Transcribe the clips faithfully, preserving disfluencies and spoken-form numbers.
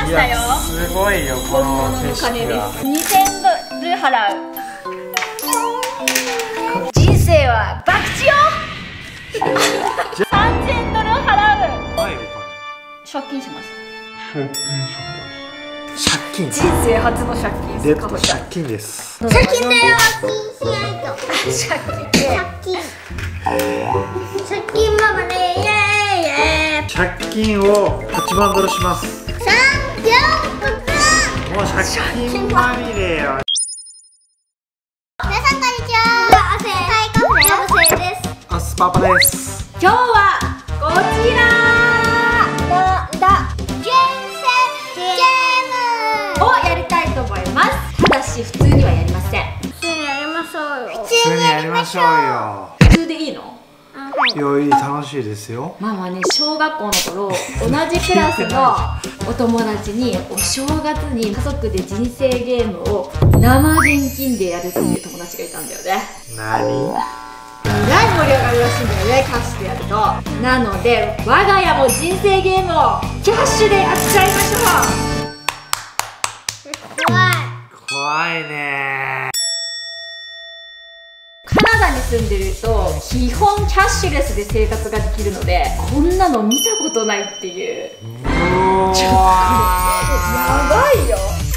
したよ。 すごいよこの景色が。 にせんドル払う。人生は博打よ。さんぜんドル払う。 はい、 借金します。 借金。 人生初の借金。 で、借金です。 借金だよ。借金。借金ママね。イエーイイエーイ。 借金をはちまんドルします。 さん、よん、ご、 もう借金まみれよ。 皆さんこんにちは。サイコフレオセです。 アスパパです。 今日はこちらのだ人生ゲームをやりたいと思います。ただし普通にはやりません。 普通にやりましょうよ。 普通にやりましょうよ。 普通でいいの？ いや、いい、楽しいですよ。 ママね、小学校の頃同じクラスのお友達にお正月に家族で人生ゲームを生現金でやるっていう友達がいたんだよね。 なに？ えらい盛り上がるらしいんだよね、キャッシュでやると。なので我が家も人生ゲームをキャッシュでやっちゃいましょう。 怖い。 怖いね。 カナダに住んでると基本キャッシュレスで生活ができるので、こんなの見たことないっていう。 うわちょっとやばいよ。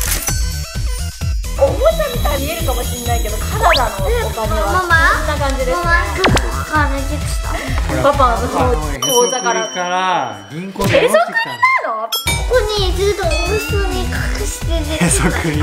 おもちゃみたいに見えるかもしれないけど、カナダのお金はこんな感じですね。 ママ、どこから出てきた？ パパの口座から。 から銀行でへそくり戻ってきたの。 なの？ ここにずっとおむすに隠して出てきた。 へそくり。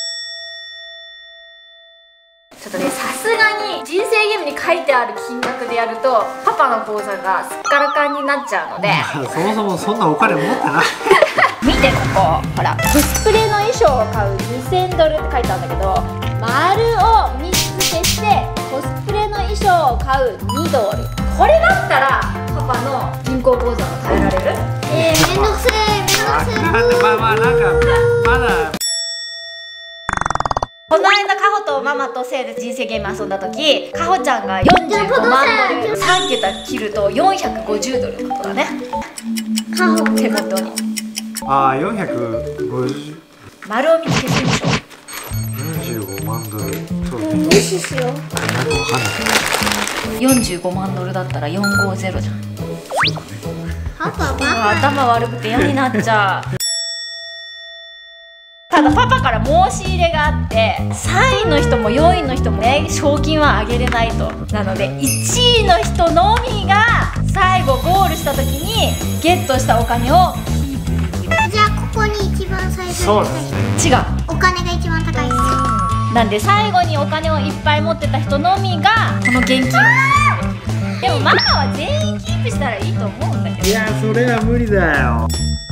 ちょっとね、さすがに人生ゲームに書いてある金額でやるとパパの口座がすっからかんになっちゃうのでそもそもそんなお金持ってない。 見て、ここほら、コスプレの衣装を買うにせんドルって書いてあるんだけど、丸をみっつ消してコスプレの衣装を買うにドル。これだったらパパの銀行口座を変えられる？ えー、めんどくせえ、めんどくせえ。 まあまあ、なんかまだ。 この間カホとママとせいで人生ゲーム遊んだ時、カホちゃんがよんじゅうごまんドル、さんけた切るとよんひゃくごじゅうドルのことだね。 カホ手元にああ、よんひゃくごじゅう。 丸を見つけてみましょう。 よんじゅうごまんドル。そうね。 無視しよう。 なんかわかんない。 よんじゅうごまんドルだったらよんひゃくごじゅうじゃん。 パパうわ、 は頭悪くて嫌になっちゃう。ただパパから申し入れがあって、さんいの人もよんいの人もね、賞金はあげれないと。なのでいちいの人のみが最後ゴールした時にゲットしたお金をじゃあここに一番最初そうにですね。 違う。 お金が一番高いですよ。 なんで最後にお金をいっぱい持ってた人のみがこの現金を。でもママは全員キープしたらいいと思うんだけど。 いや、それは無理だよ。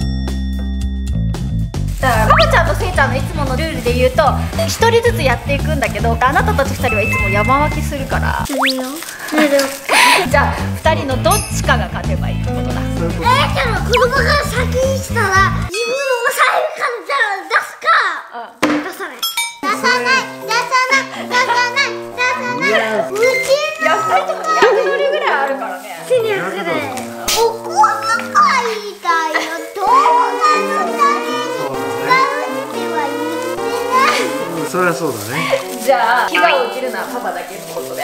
だからカホちゃんとせいちゃんのいつものルールで言うとひとりずつやっていくんだけど、あなたたちふたりはいつも山分けするからするよ。するよ。 じゃあふたりのどっちかが勝てばいいってことだ。 そういうこと。 えー、でも子供が先にしたら自分のお財布からじゃあ出すか。出さない。出さない。出さない。出さない。出さない。うちいやふたりともにひゃくドルぐらいあるからね。 のにひゃくでお小遣いだよ。動画のために使うっては言ってない。 そりゃそうだね。 じゃあ怪我を受けるのはパパだけってことで。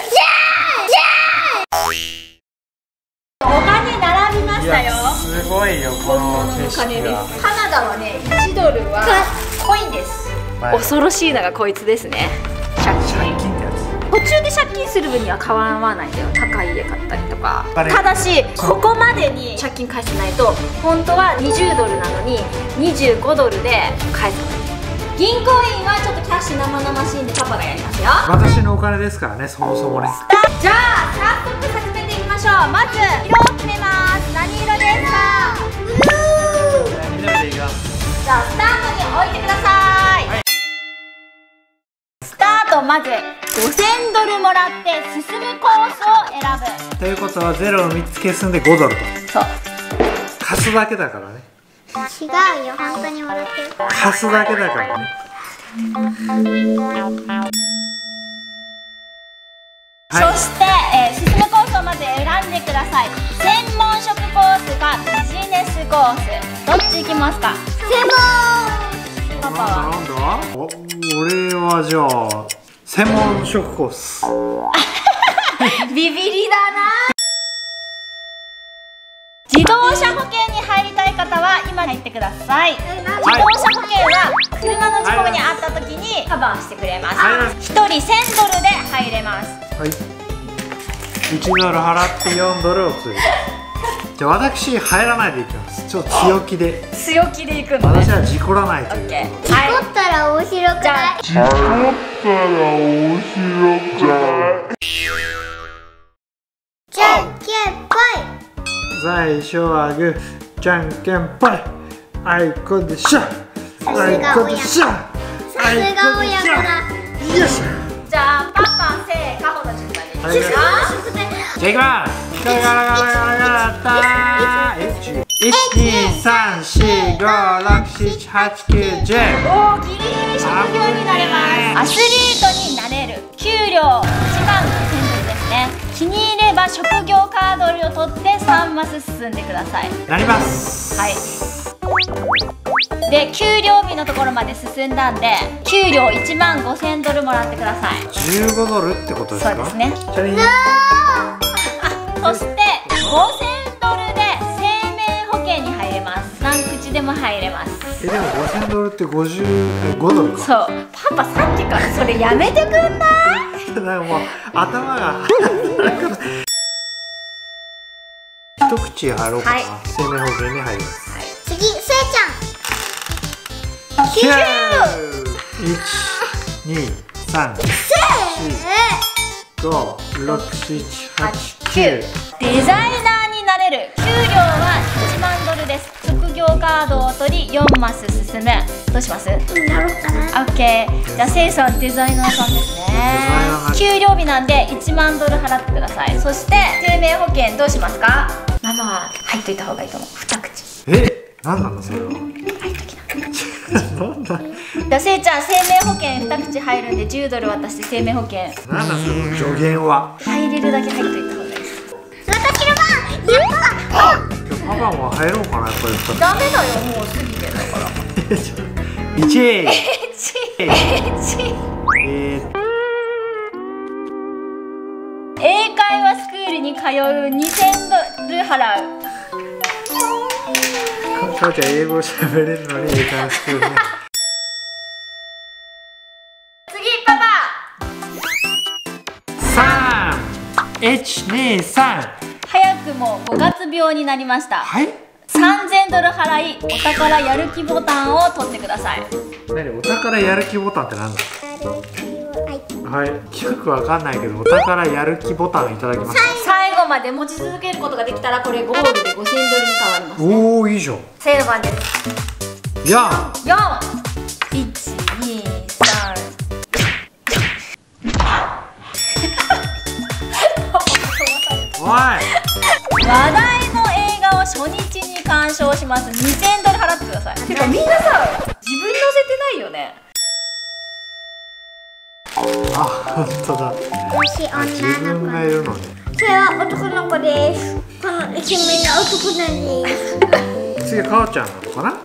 お金並びましたよ。 すごいよこの景お金で色が。 す。カナダはね、いちドルはコインです。恐ろしいのがこいつですね。借金。 借金ってやつ。 途中で借金する分には変わらないんだよ。高い家買ったりとか。 あれただしここまでに借金返してないと本当はにじゅうドルなのににじゅうごドルで返す。銀行員はちょっとキャッシュ生々しいんでパパがやりますよ。 私のお金ですからね、そもそもね。 じゃあ早速始めていきましょう。まず色を決めます。何色ですか？ 緑でいきます。 じゃあスタートに置いてください。はい、スタート。まずごせんドルもらって進むコースを選ぶ。 ということはゼロをみっつ消すんでごドルと。 そう。 貸すだけだからね。 違うよ、本当にもらってる。 貸すだけだからね。はい、 そして、えー、進むコースをまず選んでください。専門職コースかビジネスコース、どっち行きますか？ 専門パパは。 なんだなんだ。お、俺はじゃあ専門職コース。 ビビりだな。自動車保険に入りたい方は今入ってください。自動車保険は車の事故に遭った時にカバーしてくれます。ひとりせんドルで入れます。 はい。いちドル払ってよんドルを追加。じゃあ私入らないでいきます。ちょっと強気で。 強気でいくのね。 私は事故らないということで。 事故ったら面白くない？ 事故ったら面白くない。 じゃんけんぽい。 最初はグー、じゃんけんぽい。あいこでしょ。あいこでしょ。 さすが親子だ。 よいしょ。 じゃあパパ、せー、カホの順番でいきます。 じゃあいきます。ガラガラガラガラガラったー。いち、に、さん、よん、ご、ろく、しち、はち、きゅう、じゅう。 おお、ギリギリ職業になれます。アスリートになれる。給料いちまんごせんドルですね。気に入れば職業カードを取ってさんマス進んでください。 なります。 はい。で、給料日のところまで進んだんで、給料いちまんごせんドルもらってください。 じゅうごドルってことですか？ そうですね。 チャリン。 そしてごせんドルで生命保険に入れます。何口でも入れます。 え、でもごせんドルってごじゅうごドルか。 そう。パパさっきからそれやめてくんない？ なんかもう頭が一口入ろうかな、はい、生命保険に入ります、はい、 次、せいちゃんきゅう いち、に、さん、よん、ご、ろく、しち、はち、きゅう。 デザイナーになれる。給料はいちまんドルです。職業カードを取りよんマス進む。どうします？ なろうかな。 オッケー。じゃあせいさんデザイナーさんですね。給料日なんでいちまんドル払ってください。そして生命保険どうしますか？ママは入っといた方がいいと思う。二口。 え、なんなのそれは。 入っときな。なんだ。じゃあせいちゃん生命保険二口入るんでじゅうドル渡して生命保険。 なんだその助言は。 入れるだけ入っといた方がいいです。 私の番。やった。 パパも入ろうかな、やっぱり。 ダメだよ、もう過ぎてんだから。 いちえいちえー英会話スクールに通うにせんドル払う。 母ちゃん英語喋れるのに英会話スクールね。 次パパ。 さん、いち、に、さん。 早くもごがつ病になりました。 はい。 さんぜんドル払い、お宝やる気ボタンを取ってください。 何、お宝やる気ボタンってなんだ。はい、よくわかんないけど、お宝やる気ボタンいただきました。 最後まで持ち続けることができたら、これゴールでごせんドルに変わります、ね。 おお、いいじゃん。 せーの番です。 やん。 よん、いち、に、さん。 おい。 話題の映画を初日に鑑賞します。にせんドル払ってください。てかみんなさ、自分載せてないよね。 あ、本当だ。 私あ、自分がいるのね。 それは男の子です。このイケメンな男なんです。 次は母ちゃんなのかな。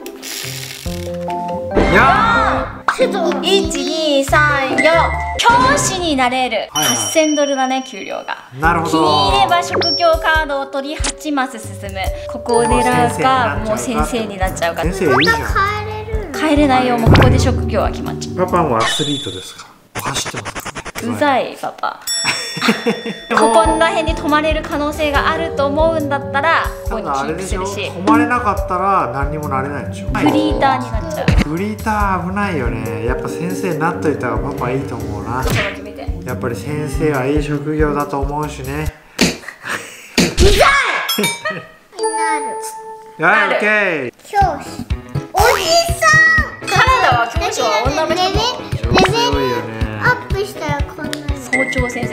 やー。いち、に、さん、よん。教師になれる。はっせんドルだね、給料が。 なるほど。 気に入れば職業カードを取りはちマス進む。ここを狙うか、もう先生になっちゃうか。 先生いいじゃん。 帰れる。 帰れないよ、もうここで職業は決まっちゃう。 パパもアスリートですか。走ってますか。 うざいパパ。ここら辺に泊まれる可能性があると思うんだったらここにキープするし、 泊まれなかったら何にもなれないでしょ。 フリーターになっちゃう。 フリーター危ないよね。やっぱ先生になっといた方がパパいいと思うな。やっぱり先生はいい職業だと思うしね。 うざい。 なる。オッケー。 教師。おじさん。 カナダは教師は女の人もレベルアップしたらこんなに。 校長先生。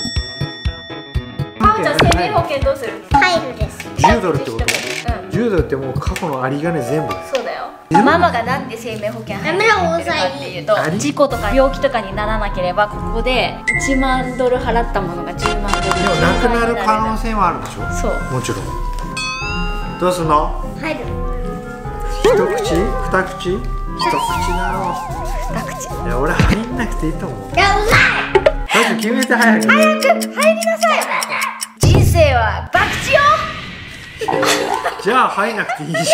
あーちゃん生命保険どうする？ 入るです。 じゅうドルってこと？うん。じゅうドルってもう過去の有り金全部。 そうだよ。ママがなんで生命保険入ってるかっていうと、事故とか病気とかにならなければここでいちまんドル払ったものがじゅうまんドル。でもなくなる可能性もあるでしょ。 そう。 もちろん。どうすんの？ 入る。 一口、 二口？一口だろう。 二口。 いや、俺入んなくていいと思う。 いや、うまい。 早く決めて早く。 早く入りなさい。人生は博打よ。 じゃあ入んなくていいじゃん。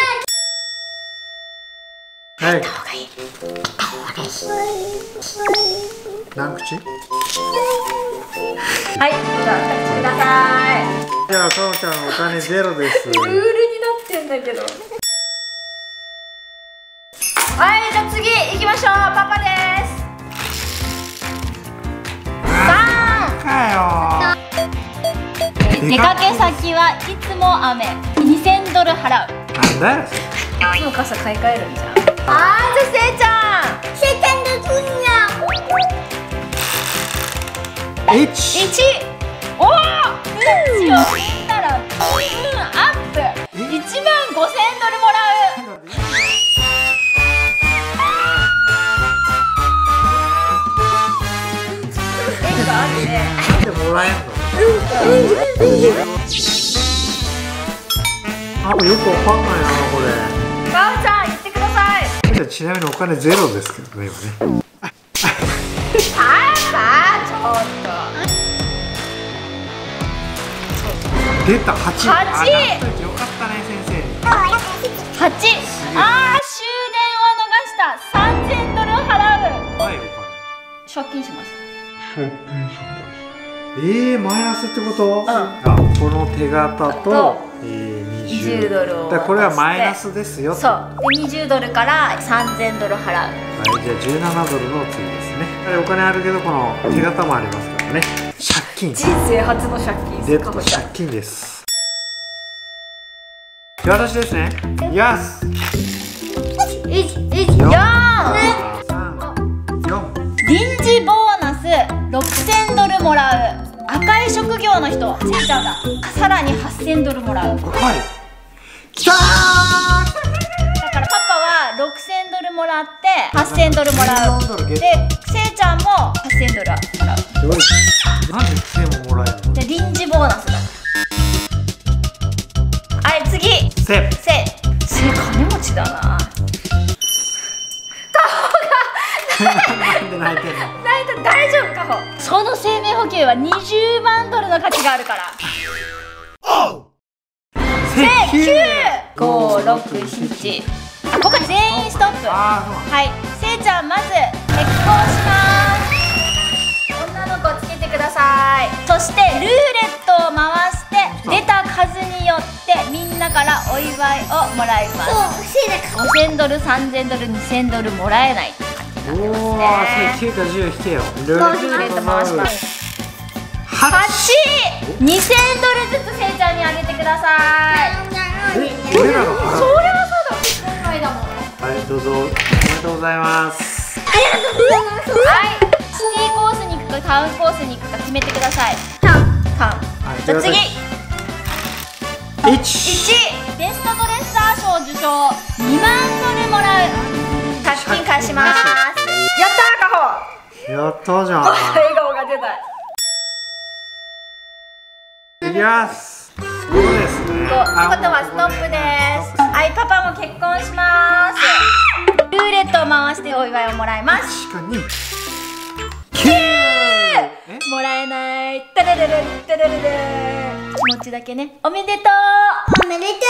はい。何口？ はい、じゃあ二口ください。 じゃあ、かおちゃんお金ゼロです。 ルールになってんだけど。はい、じゃあ次行きましょう。パパです。 かよ。 出かけ先はいつも雨。にせんドル払う。 なんだよ。 いつも傘買い替えるんじゃん。あー、じゃあせいちゃん。 せいちゃんの分野。 一。 一。おお。一を振ったら金運アップ。一万五千ドルもらう。縁があるね。 なんでもらえんの？あ、よくわかんないなこれ。 かおちゃん言ってください。 じゃあちなみにお金ゼロですけどね今ね。 パパちょっと。 出た八。 八。 あ、なんといてよかったね先生。 八。あー、終電を逃した。三千ドル払う。 はいお金。 借金します。 えー、マイナスってこと？ んあ、この手形とと、 えー、 にじゅうドルを渡してだからこれはマイナスですよ。 そうでにじゅうドルからさんぜんドル払う。 はい、じゃあじゅうななドルの次ですね。お金あるけどこの手形もありますからね。借金。 人生初の借金デッド借金です。じゃあ私ですね。よし。 いち、いち、よん。 三、四。 臨時ボーナスろくせんドルもらう。赤い職業の人、せいちゃんだ。さらにはっせんドルもらう。 はい。きたー。 だからパパはろくせんドルもらってはっせんドルもらう。 じゅうよんドルゲットで、せいちゃんもはっせんドルもらう。 なんでせんももらえるの？ で、臨時ボーナスだ。はい、次。 せ。 せい。せい金持ちだな。 なんで泣いてんの？ ないと大丈夫かほ。その生命保険はにじゅうまんドルの価値があるから。せいきゅう、ご、ろく、なな。ここで全員ストップ。 あー、そうなんだ。 はい、せいちゃんまず結婚します。女の子つけてください。そしてルーレットを回して出た数によってみんなからお祝いをもらいまそう、 す。 せいだから。 ごせんドル、さんぜんドル、にせんドルもらえない。 おー、きゅうかじゅう引けよ。ルルーレット回します。はち、にせんドルずつせいちゃんにあげてください。 え、俺らの払う。 それはそうだ、結婚祝いだもん。 はい、どうぞ。おめでとうございます。 ありがとうございます。 はい、シティコースに行くかタウンコースに行くか決めてください。 タン。 タウン。 はい、 じゃあ次。 いち。 いち、ベストドレッサー賞受賞。にまんドルもらう。借金返します。やったー、カホ。 やったじゃん。 笑顔が出た。 いきます。そうですね。 ということはストップです。はい、パパも結婚します。ルーレットを回してお祝いをもらいます。 確かに。きゅう。え？ もらえない。タラララタラララ。気持ちだけね。おめでとう。 おめでとう。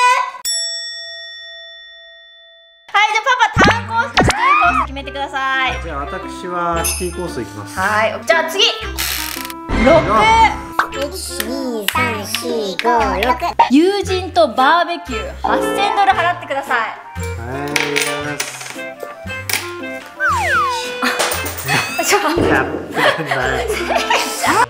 はい、じゃあパパタウンコースかシティコース決めてください。 じゃあ私はシティコース行きます。 はい、じゃあ次。ろく。 いち、に、さん、し、ご、ろく。 友人とバーベキューはっせんドル払ってください。 はい、よし。 ちょっと待って。 やってんだよ。 はい、じゃ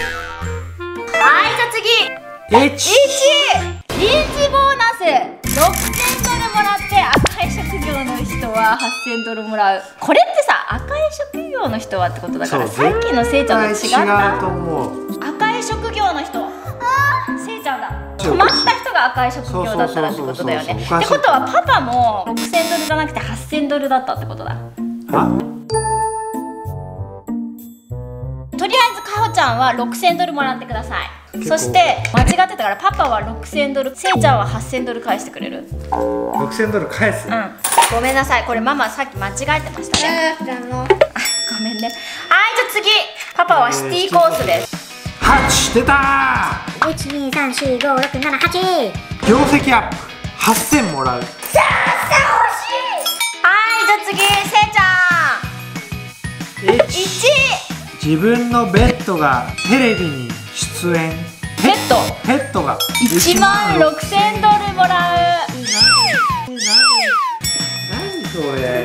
あ次。 いち。 いち、臨時ボーナスろくせんドルもらって赤い職業の人ははっせんドルもらう。これってさ、赤い職業の人はってことだから、さっきのせいちゃんと違違うったと思う。 赤い職業の人、せいちゃんだ。止まった人が赤い職業だったらってことだよね。ってことはパパもろくせんドルじゃなくてはっせんドルだったってことだ。 あ、 とりあえずかほちゃんはろくせんドルもらってください。 そして間違ってたからパパはろくせんドル、せいちゃんははっせんドル返してくれる？ ろくせんドル返す。 うん、ごめんなさい、これママさっき間違えてましたね。ごめんね。はい、じゃあ次パパはシティコースです。 はち出たー。 いちにさんしごろくななはち。 業績アップはっせんもらう。 さあさあ欲しい。 はい、じゃあ次せいちゃんいち。 自分のベッドがテレビに出演。 ペットペットがいちまんろくせんドルもらう。 何それ。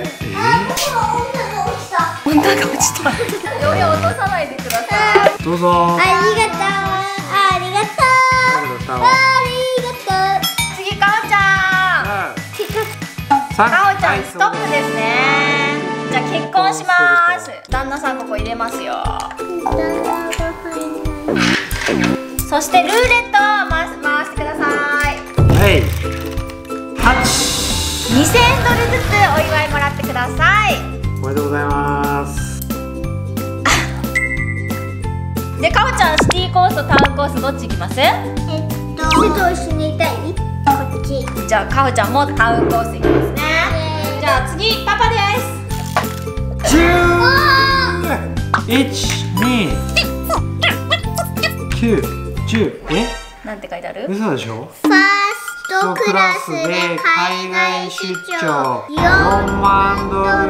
女が落ちた。より落とさないでください。 どうぞ。 ありがとう。ありがとう。ありがとう。 次かおちゃん。かおちゃんストップですね。じゃあ結婚します。旦那さんここ入れますよ。そしてルーレットを回す回してください。 はい。はち。 にせんドルずつお祝いもらってください。 おめでとうございます。 で、かおちゃんシティコースとタウンコースどっち行きます？ えっと、手と一緒にいたい？こっち。 じゃあかおちゃんもタウンコース行きますね。じゃあ次パパです。 じゅういち、に、きゅう、じゅう。え？ なんて書いてある？ 嘘でしょ？ ファーストクラスで海外出張よんまんドル払う。 ファーストクラス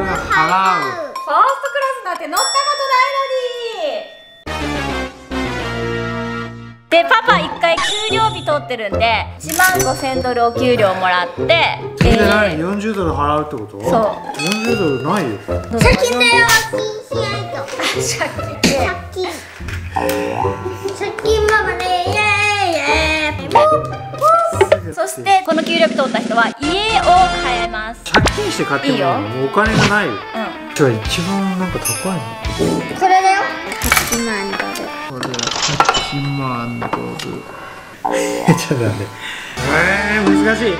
なんて乗ったことないのに。で、パパ一回給料日取ってるんでいちまんごせんドルお給料もらって、 それで何？よんじゅうドル払うってこと？ そう。 よんじゅうドルないよ。 借金だよ。借金借金。 借金ママね。イエーイイエーイ。 そしてこの給料日取った人は家を買えます。 借金して買ってもいいよ。もうお金がないよ。 うん。 じゃあ一番なんか高いの。 これだよ。はちまんドル。 これははちまんドル。ちょっと待って。えー、難しい。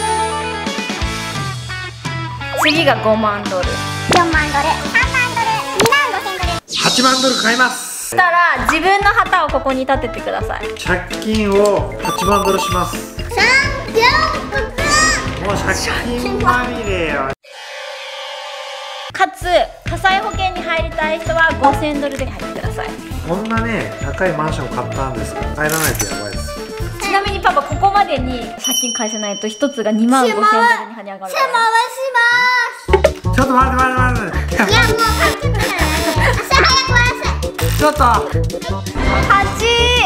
次がごまんドル。 よんまんドル。さんまんドル。にまんごせんドル。 はちまんドル買います。 そしたら自分の旗をここに立ててください。 借金をはちまんドルします。 さん、よん、 もう借金まみれよ。 かつ火災保険に入りたい人はごせんドルで入ってください。 こんなね、高いマンション買ったんですけど入らないとやばいです。 ちなみにパパここまでに借金返せないと一つがにまんごせんドルに跳ね上がるから。 回します。 ちょっと待って待って待って。 いやもう買ってくれ。朝早く回せ。 ちょっと。 はち。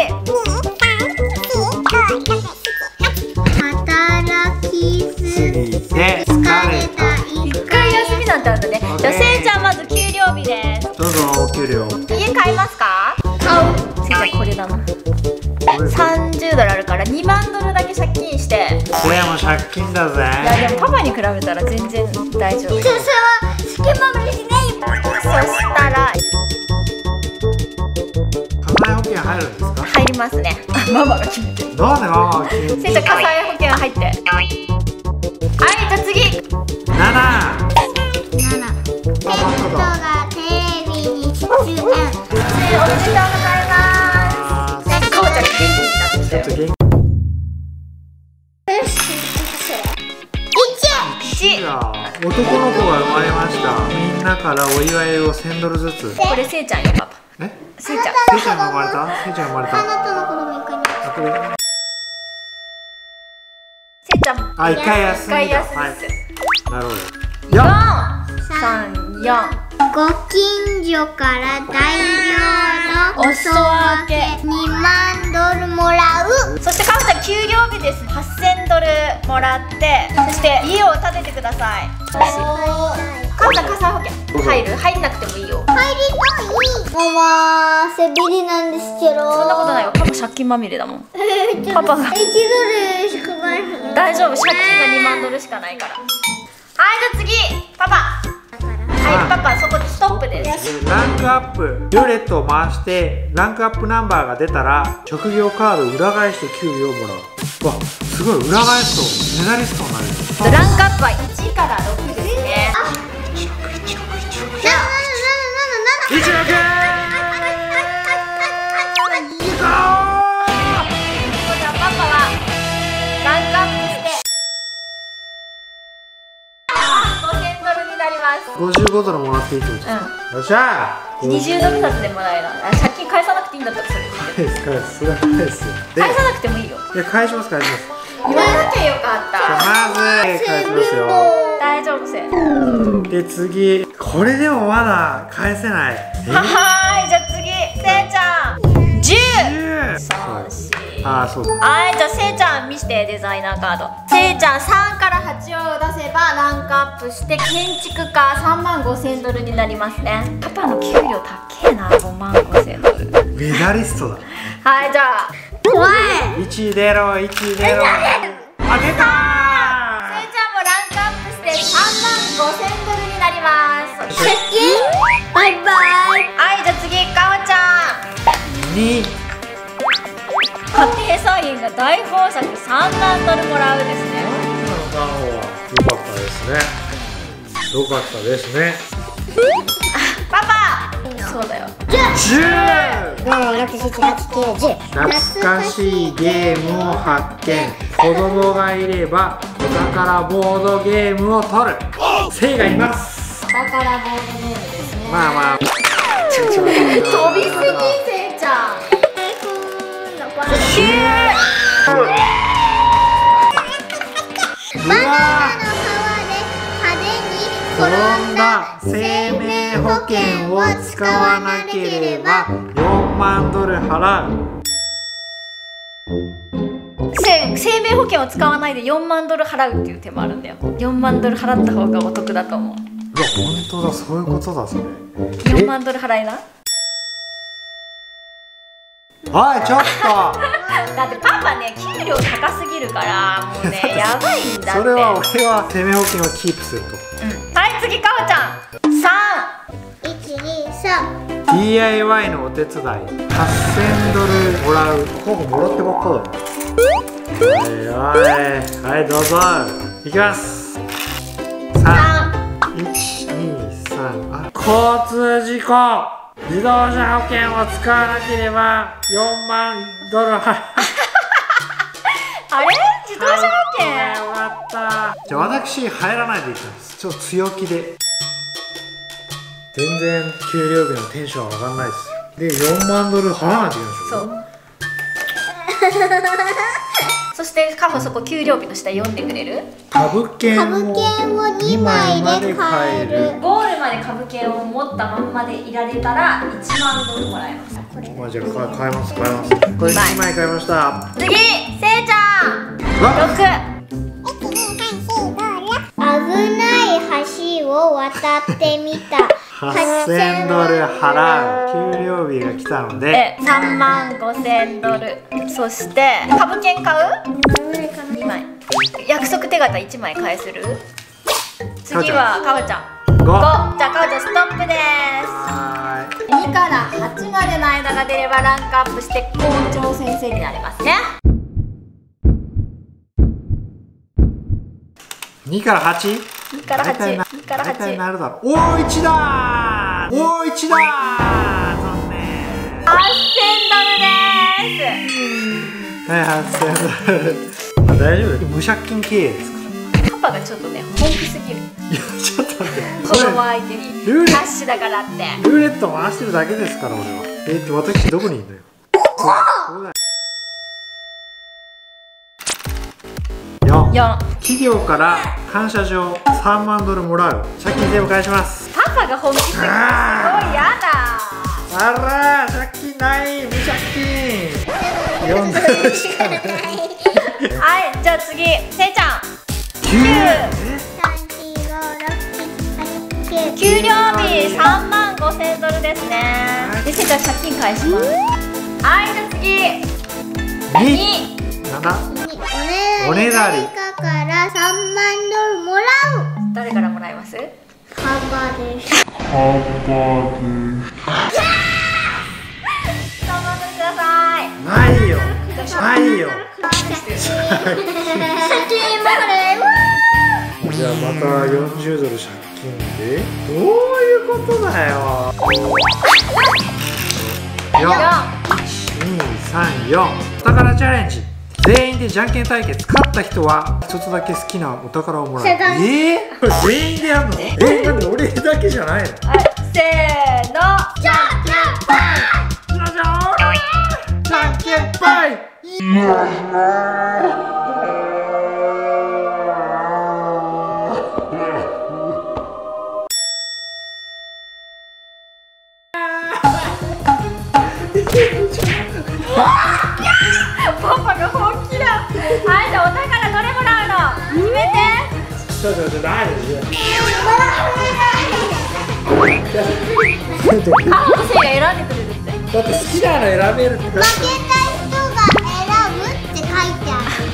働きすぎで疲れた。 一回休みなんてあるんだね。じゃあせいちゃんまず給料日です。 どうぞお給料。 家買いますか？買う。せいちゃんこれだな。さんじゅうドルあるからにまんドルだけ借金して。 それも借金だぜ。 いやでもパパに比べたら全然大丈夫。 それは好きままにしないよ。 そしたら火災保険入るんですか？ 入りますね。あ、ママが決めてる。 なんでママが決めてる？ せいちゃん火災保険入って。はい、じゃあ次。 なな。 ペットがテレビに出演。 おめでとうございます。かおちゃん元気になってきたよ。 ちょっと元気。いち。男の子が生まれました。みんなからお祝いをせんドルずつ。 これせいちゃんよパパ。 え？ せいちゃん。 せいちゃんが生まれた？せいちゃんが生まれた。 あなたの子供一回に。 あ、これ。 せいちゃん。 あ、一回休みだ。 一回休みはいです。 なるほど。 四、 よん。 三、四。 ご近所から大量のお裾分けにまんドルもらう。 そしてかおちゃん給料日です。はっせんドルもらって、そして家を建ててください。かおちゃん火災保険入る？入んなくてもいいよ。 入りたい。ママ背ビリなんですけど。 そんなことないよ。パパ借金まみれだもん。パパがいちドルしかない。 大丈夫。借金がにまんドルしかないから。はい、じゃあ次パパ。はい、パパそこでストップです。 ランクアップ。ルーレットを回してランクアップナンバーが出たら職業カードを裏返して給料をもらう。わ、すごい。裏返すとメダリストになる。 ランクアップはいちからろくですね。 いちおくいちおくいちおくななななななな。 いちおく。いいぞー。 なります。 ごじゅうごドルもらっていいってことですか。よっしゃー。 にじゅうドル札でもらえる。あ、借金返さなくていいんだったらそれでいいけど。 返す、返す、それは返すよ。で返さなくてもいいよ。 いや、返します、返します。 言わなきゃよかった。 まず返しますよ。 大丈夫せ。 で、次、これでもまだ返せない。 ははーい、じゃあ次、せいちゃん。じゅう。さん、し。 ああ、そうだ。 はい、じゃあせいちゃん見してデザイナーカード。せいちゃんさんからはちを出せばランクアップして建築家さんまんごせんドルになりますね。パパの給料高えな、ごまんごせんドル。 メダリストだ。 はい、じゃあ怖い。 いち出ろ、いち出ろ。あ、出たー。 せいちゃんもランクアップしてさんまんごせんドルになります。 借金バイバイ。 はい、じゃあ次、かおちゃん。 に。 家庭菜園が大豊作さんまんドルもらうですね。 今のは良かったですね。良かったですね。 パパ。そうだよ。 じゅう。 ろく、しち、はち、きゅう、じゅう。 懐かしいゲームを発見。子供がいればお宝ボードゲームを取る。せいがいます。 お宝ボードゲームですね。 まあまあ飛びすぎ、せいちゃん。きゅう。 バナナの皮で派手に転んだ生命保険を使わなければよんまんドル払う。 せ生命保険を使わないでよんまんドル払うっていう手もあるんだよ。よんまんドル払った方がお得だと思う。 うわ、本当だ、そういうことだそれ。 よんまんドル払いな。 おい、ちょっだってパパね、給料高すぎるからもうねやばいんだって。 とそれは俺は生命保険をキープすると。 うん、はい、次かおちゃん。さん。 いち、に、さん。 ディーアイワイ のお手伝いはっせんドルもらう。ここもらってばっかだ。はいはいはい、どうぞ。いきます。さん、いち、に、さん。あ、交通事故自動車保険を使わなければよんまんドル払う。 あれ、自動車保険。 よかった。じゃあ私入らないでいきます。ちょっと強気で。全然給料日のテンション上がらないですよ。でよんまんドル払わないといけないでしょ。 そうそしてカホ、そこ給料日の下読んでくれる？ 株券を株券をにまいで買える。 ゴールまで株券を持ったまんまでいられたらいちまんドルもらえます。 まあ、じゃあ買えます買えます。これいちまい買いました。 次、せいちゃん。ろく。 危ない橋を渡ってみた。 はっせんドル払う。給料日が来たのでさんまんごせんドル。そして株券買う？にまい。約束手形いちまい返する？次はかおちゃん。ご。じゃあかおちゃんストップです。 はにからはちまでの間が出ればランクアップして校長先生になれますね。 ーい。にからはち？ にからはち。にからはち。 大体なるだろう。おー、いちだー。おー、いちだー。残念。 はっせんドルです。 はい、はっせんドル。大丈夫。無借金経営ですかパパがちょっとね本気すぎる。 ら。いや、ちょっと待って。 子供相手にルーレキャッシュだからって。 ルーレット回してるだけですから、俺は。えっと、私どこにいるのよ。そうだよ。よん。 よん。 企業から感謝状さんまんドルもらう。借金全部返します。 パパが本気すぎてすごいやだ。 あらー、借金ない無借金よんドルしかない。 はい、じゃあ次、せいちゃん。 きゅう。 給料日さんまんごせんドルですね。で、せいちゃん借金返します。はい、じゃあ次。に。 なな。 おねだりからさんまんドルもらう。 誰からもらいます？ パパです。 パパです。 さんまんドルください。 ないよ。ないよ。 借金まで。 じゃあまたよんじゅうドル借金でどういうことだよ。よん、いち、に、さん、よん。お宝チャレンジ。 全員でじゃんけん対決、勝った人は一つだけ好きなお宝をもらう。えー、これ全員でやるの？えー、なんで俺だけじゃないの？ はい、せーの、 じゃんけんぽい。 じゃじゃーん、じゃんけんぽい。 パパが本気だ。はい、じゃあお宝どれもらうの？決めて。 ちょっとちょっと何？ カホのせいが選んでくれるって。 だって好きなの選べるって。 負けた人が選ぶって書いてある。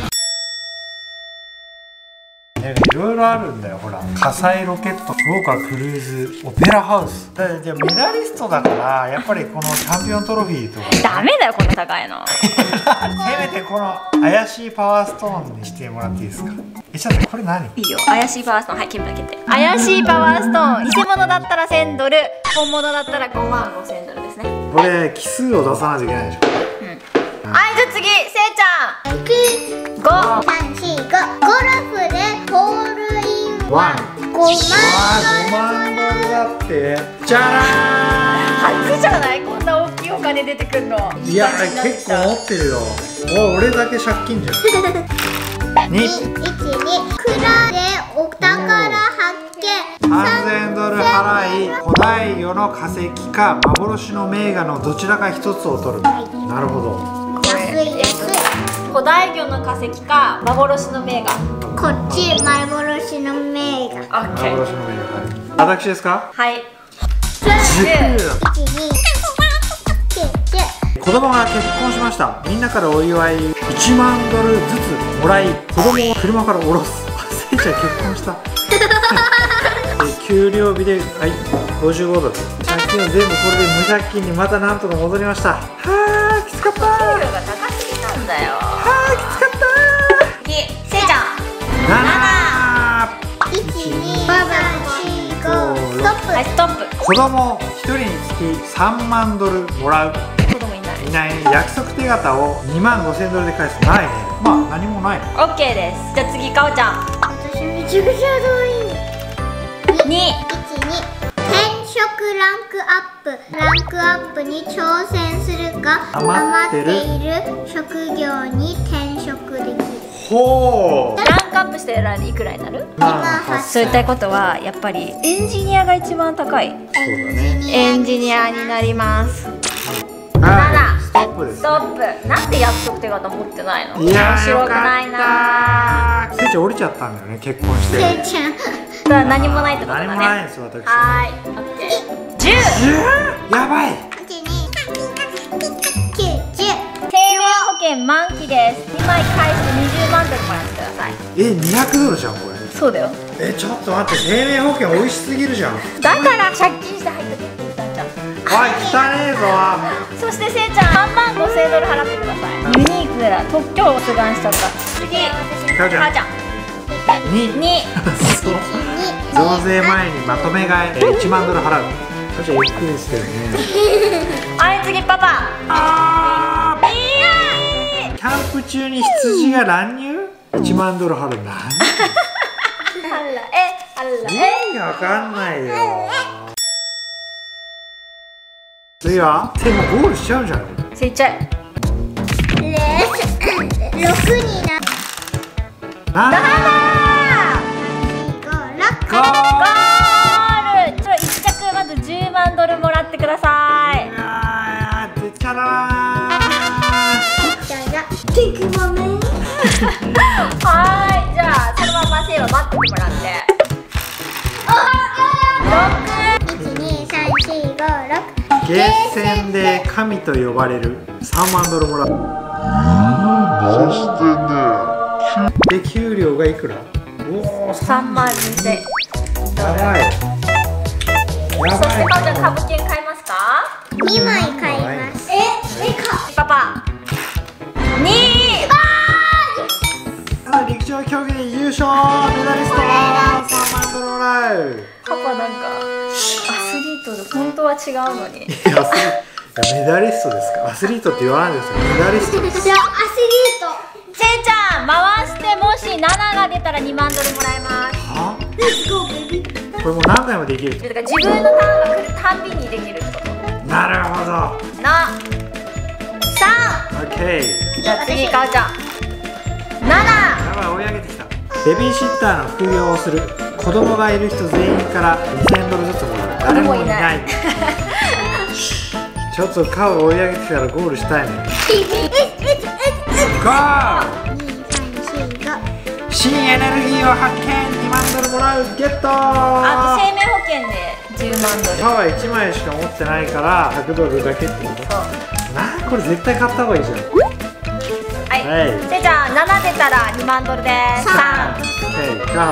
なんかいろいろあるんだよ、ほら。火災ロケット、豪華クルーズ、オペラハウス。だからじゃあメダリストだから、やっぱりこのチャンピオントロフィーとか。 ダメだよ、こんな高いの。 せめてこの怪しいパワーストーンにしてもらっていいですか。え、ちょっとこれ何？ いいよ、怪しいパワーストーン、はい、決めた決めた。怪しいパワーストーン、偽物だったらせんドル、本物だったらごまんごせんドルですね。 これ奇数を出さないといけないでしょ。 はい、じゃあ次、せいちゃん。ご、 さん、し、ご、ゴルフでホールインワン。ごまんごまんドルだって。じゃら初じゃない、こんな大きいお金出てくるの。 ーん。いや、結構持ってるよ。お、俺だけ借金じゃん。に、 いち、に、蔵でお宝発見。 さんぜんドル払い、古代魚の化石か幻の名画のどちらか一つを取る。なるほど。 安い安い。 古代魚の化石か幻の名画。 こっち幻の名画。 オッケー。 幻の名画。私ですか？ はい。 いち、に、 子供が結婚しました。みんなからお祝いいちまんドルずつもらい、子供を車から降ろす。せいちゃん結婚した。給料日で、はい、ごじゅうごドル。借金を全部これで無借金にまたなんとか戻りました。はあ、きつかった。 給料が高すぎなんだよ。 はあ、きつかった。 次、せいちゃん。 なな。 いち、に、さん、よん、ご、ストップ。 はい、ストップ。 子供ひとりにつきさんまんドルもらう。 子供いない。 いないね。約束手形をにまんごせんドルで返す。ないね。まあ何もない。 オッケーです。じゃあ次、かおちゃん。 私めちゃくちゃ遠い。 に。 いち、に、転職ランクアップ。ランクアップに挑戦するか、 余ってる余っている職業に転職できる。 ほう。 ランクアップしてる間にいくらになる？ まあ、 そういったことはやっぱりエンジニアが一番高い。 そうだね。 エンジニアになります。 はい、ストップですストップ。なんで約束手形持ってないの？ いやー、 面白くないな。 な。せいちゃん降りちゃったんだよね、結婚して。 せいちゃん。 だから何もないってことだね。 何もないんです、私。 はーい。オッケー。じゅう。 やばい。 いち、に、きゅう、じゅう。 生命保険満期です。にまい返してにじゅうまんドルもらってください。 え、にひゃくドルじゃん、これ。 そうだよ。 え、ちょっと待って、生命保険美味しすぎるじゃん。 だから借金して入ったけど、さんちゃん。 おい、汚ねえぞ。 そしてせいちゃんさんまんごせんドル払ってください。ユニークな特許を出願しちゃった。次、 かおちゃんかおちゃん。 に。 に。 増税前にまとめ買い、えー、いちまんドル払う。かおちゃんゆっくりしてるね。 はい、次パパ。 あー、 いやー。 キャンプ中に羊が乱入？いちまんドル払う。なんあら、え、あら、え。 意味わかんないよ。次はでもゴールしちゃうじゃん。 せいちゃん。 レースろくになる。 なんだご、ろく。 ゴール。ちょ、一着まずじゅうまんドルもらってください。 あー、できたなじゃじゃ。テクモメン。 はーい、じゃあそのまませいは待っててもらって。 いち、に、さん、し、ご、ろく。 ゲーセンで神と呼ばれるさんまんドルもらう。で、給料がいくら？おお、 さんまんにせん。 やばい。やばい。 そしてかおちゃん株券買いますか？ にまい買います。え、えか。 パパ。に。 あ、陸上競技で優勝メダリストさんまんドルもらう。 パパなんかアスリートで本当は違うのに。 いや、アスリいやメダリストですか。アスリートって言わないですよ。メダリストです。 じゃあアスリート。 せいちゃん回してもしななが出たらにまんドルもらえます。 はこれもう何回もできる。 だから自分のターンが来るたんびにできるってこと。 なるほど。 なさん。 オッケー。 じゃあ次かおちゃんなな。 やばい、追い上げてきた。ベビーシッターの副業をする子供がいる人全員からにせんドルずつもらう。誰もいない。ちょっとカウ追い上げてきたらゴールしたいね。ゴー！ にさんしご。 新エネルギーを発見。にまんドルもらう。ゲットー。 あと生命保険でじゅうまんドル。 パワーいちまいしか持ってないからひゃくドルだけってこと。なあ、これ絶対買った方がいいじゃん。 はい、 はい、 せいちゃんなな出たらにまんドルです。さん。 オッケー、ガ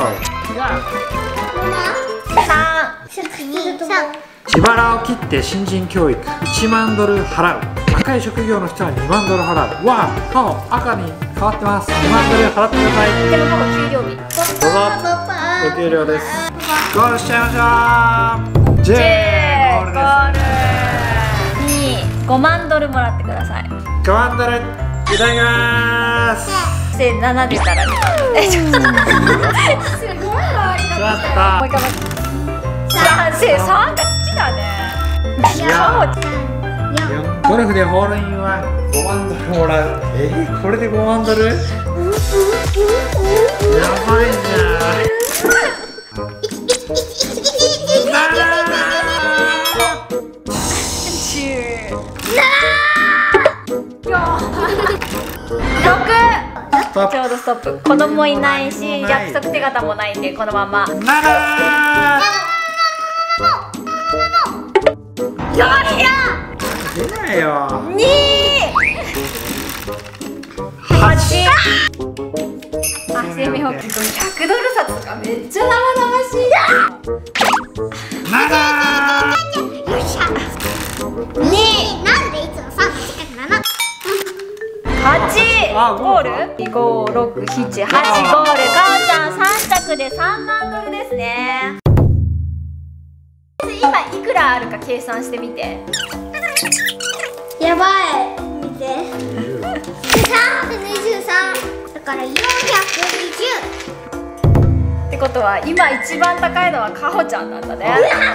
さん。 にさん。 自腹を切って新人教育いちまんドル払う。赤い職業の人はにまんドル払う。わあ、顔赤に変わってます。にまんドル払ってください。 でももう給料日。 どうぞ、お給料です。ゴールしちゃいましょう。 J ゴールです。 にごまんドルもらってください。 ごまんドルいただきます。 せなな出たらにまんドル。え、ちょっとすごい回りちょっともう一回待って。さん、せさんが好きだね。 いやゴルフでホールインワンごまんドルもらう。えー、これでごまんドルやばいじゃん。 ちょうどストップ。子供いないし約束手形もないんでこのまま。 ならよっしゃ出ないよ。 にはち。あ、生命保険ひゃくドル札とかめっちゃ生々しいやならよっしゃ。になんでいつもさんかけるなな。 はち。ゴールご、ろく、なな、はちゴール。かおちゃんさん着でさんまんドルですね。今いくらあるか計算してみて。 やばい、見て。さんびゃくにじゅうさんだからよんひゃくにじゅうってことは今一番高いのはかほちゃんなんだね。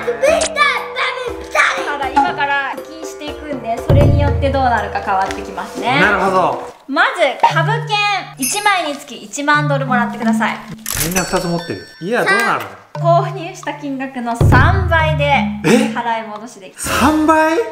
ただ今から課金していくんでそれによってどうなるか変わってきますね。 なるほど。 まず株券いちまいにつきいちまんドルもらってください。 みんなふたつ持ってる。いや、どうなるの。 購入した金額のさんばいで払い戻しできる。 さんばい。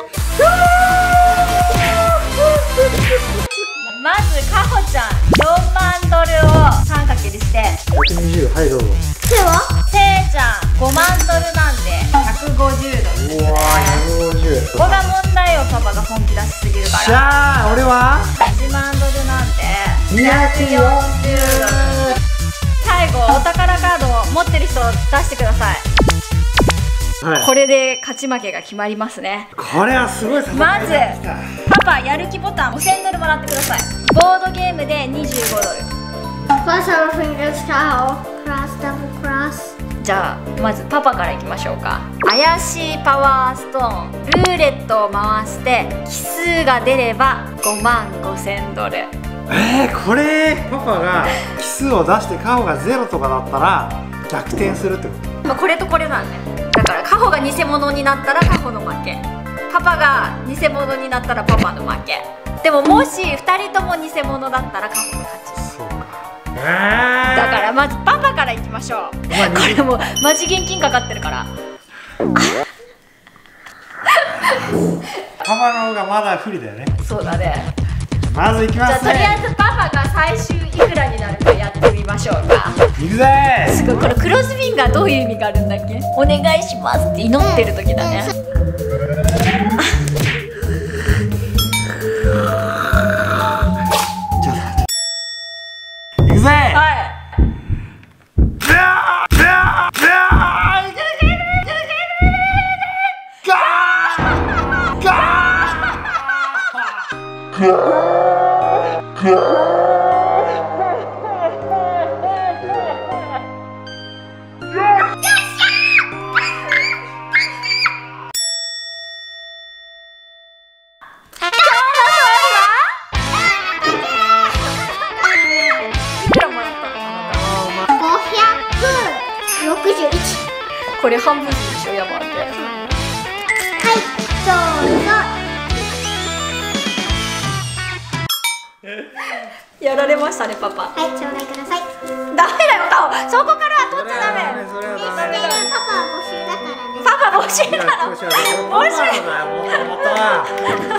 まずかほちゃんよんまんドルをさんかけるしてひゃくにじゅう、はいどうぞ。 ではせいちゃんごまんドルなんでひゃくごじゅうドルですね。 うわー、ひゃくごじゅう。 ここが問題よ。パパが本気出しすぎるかじら。 ゃあ俺はいちまんドルなんでにひゃくよんじゅうドル。 最後お宝カードを持ってる人出してください。 はい、 これで勝ち負けが決まりますね。 これはすごい戦いまずが来た。 パパやる気ボタンごせんドルもらってください。ボードゲームでにじゅうごドル。 Cross our fingers, cow. Cross, double cross. じゃあまずパパからいきましょうか。怪しいパワーストーンルーレットを回して奇数が出ればごまんごせんドル。 えー、これパパが奇数を出してカホがゼロとかだったら逆転するってこと。 まあこれとこれなんね。だからカホが偽物になったらカホの負け、パパが偽物になったらパパの負け。でももしふたりとも偽物だったらカホの勝ち。 そうか。えー、 だからまずパパからいきましょう。これもうマジ現金かかってるから。 パパの方がまだ不利だよね。 そうだね。 まずいきますね。 じゃあとりあえずパパが最終いくらになるかやってみましょうか。 いくぜー。 すごい。これクロスフィンガーどういう意味があるんだっけ。お願いしますって祈ってる時だね。 いくぜー。 はい。 ビャービャービャー。いけるいけるいけるいける。ガーガーガーガー。 これ半分でしょ、山って。 はいどうぞ。 やられましたねパパ。 はいちょうだいください。 ダメだよタオ、そこから取っちゃダメ。 それはねダメだ。 パパは募集だからね。 パパ募集なの。 募集だよ。もともとは。